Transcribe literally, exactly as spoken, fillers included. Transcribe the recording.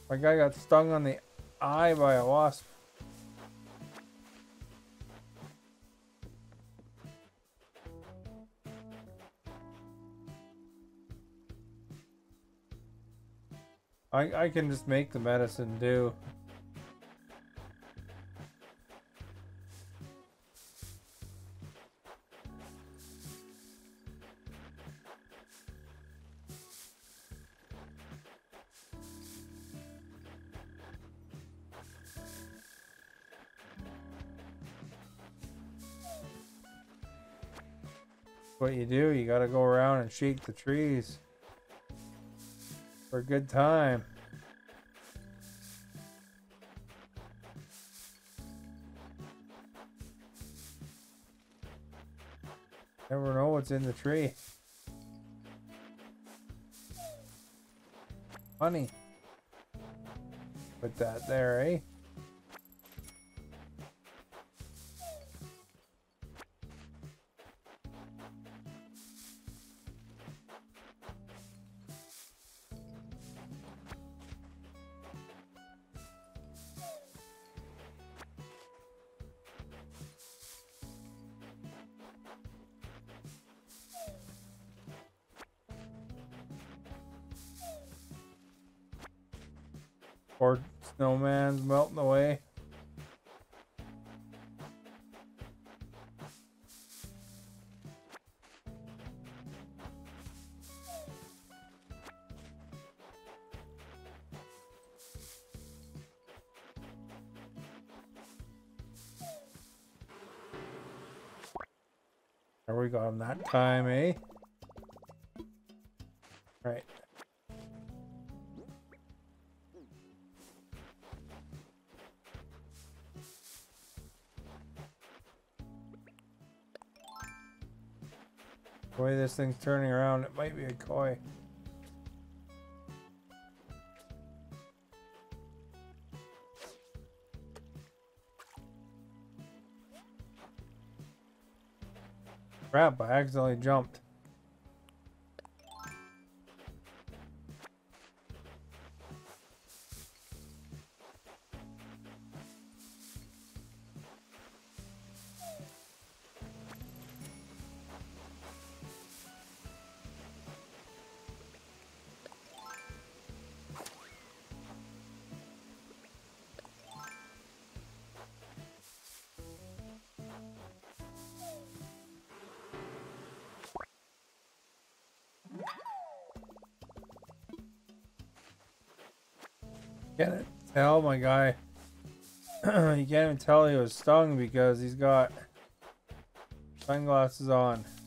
My guy got stung on the eye by a wasp. I, I can just make the medicine do. What you do, you gotta go around and shake the trees for a good time. Never know what's in the tree. Honey. Put that there, eh? Poor snowman's melting away. There we got him that time, eh? Right. The way this thing's turning around, it might be a koi. Crap, I accidentally jumped. Can't tell my guy. You can't even tell he was stung because he's got sunglasses on.